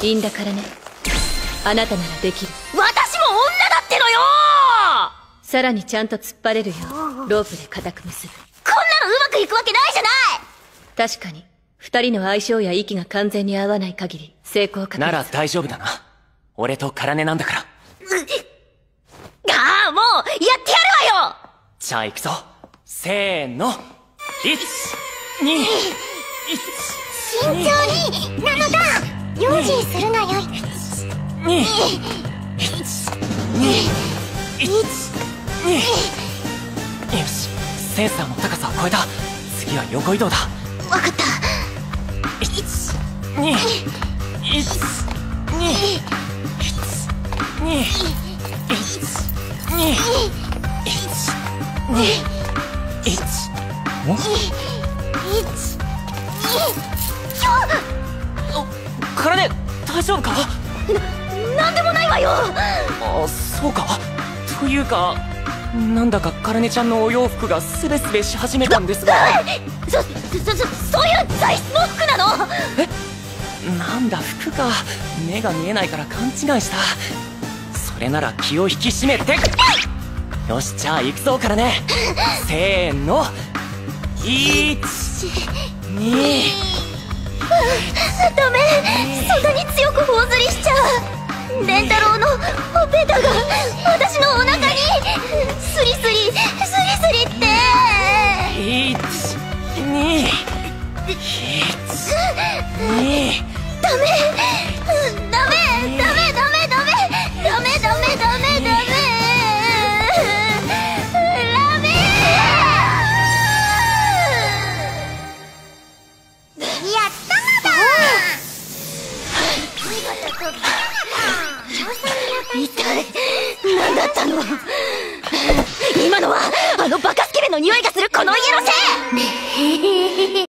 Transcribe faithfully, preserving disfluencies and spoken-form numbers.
いいんだからね。あなたならできる。 私も女だってのよ。 さらにちゃんと突っ張れるようロープで固く結ぶ。 こんなのうまくいくわけないじゃない。 確かに二人の相性や息が完全に合わない限り成功確率なら大丈夫だな。俺とカラネなんだから。 ああ、もうやってやるわよ。 じゃあ行くぞ。せーの。いち、に、いち、 慎重になのだ。用心するがよい。 に、いち、に、いち、に。よし、センサーの高さを超えた。次は横移動だ。 わかった。 いち、に、いち、に、いち、に、いち、に、いち、に、いち、おお、カラネ、大丈夫か？ な、なんでもないわよ。 あ、そうか。というか、なんだかカラネちゃんのお洋服がスベスベし始めたんですが。 そ、そ、そ、そういう材質の服なの？ え？なんだ服か。目が見えないから勘違いした。それなら気を引き締めて。よし、じゃあ行くぞカラネ。せーの。いち、に。 ダメ、そんなに強く頬ずりしちゃう。レンタロウのほっぺたが私のお腹にスリスリスリスリって。 いち、に、いち、に。 ダメダメダメダメダメダメダメダメダメダメラメやったのだ。 一体何だったの。今のはあのバカスケベの匂いがするこの家のせい。